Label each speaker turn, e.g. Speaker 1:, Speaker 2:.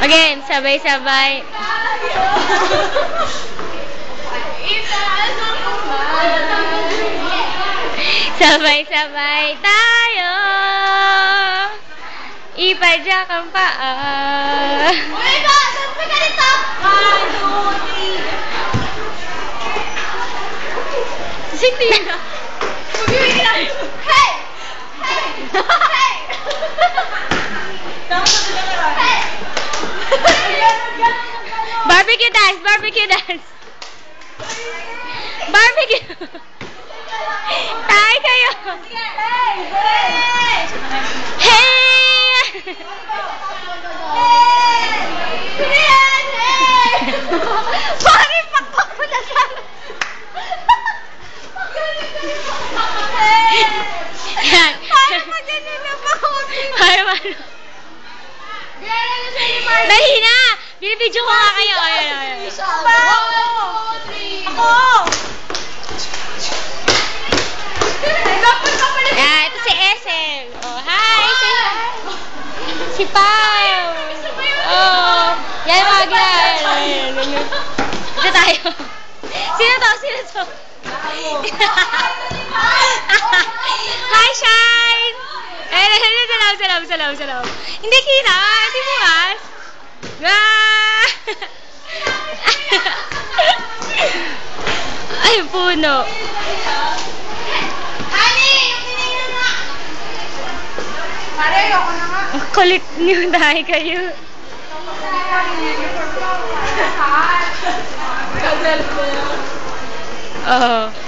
Speaker 1: Again, sabay-sabay. Sabay-sabay tayo. Ipadyak ang paa.
Speaker 2: Oh my God! Saan pa ganito? 1, 2, 3.
Speaker 1: Hindi na.
Speaker 2: Mag-iwig lang. Hey! Hey! Hey! Hey!
Speaker 1: Barbecue dance! Barbecue dance! Barbecue! Tayo kayo!
Speaker 2: Hey! Hey!
Speaker 1: Hey!
Speaker 2: Hey! Hey! Pare, pakpak na sana.
Speaker 1: Yan.
Speaker 2: Paano pa ganyan na pa?
Speaker 1: Paano? Dali na! Binibidyo ko nga kayo. Ayan, ayan.
Speaker 2: Ako! Dapat ka pala.
Speaker 1: Yan, ito si Esel. Oh, hi! Say hi! Si Pao! Oh, yan mga gila. Ito tayo. Sino to? Sino to? Hi, Shine! Salam. Hindi kita. Hindi bukas. Ay, puno.
Speaker 2: Honey! Yung pinigil na! Pare, ayoko na nga.
Speaker 1: Ang kulit niyo dahil kayo.
Speaker 2: Kasal ko.
Speaker 1: Oo.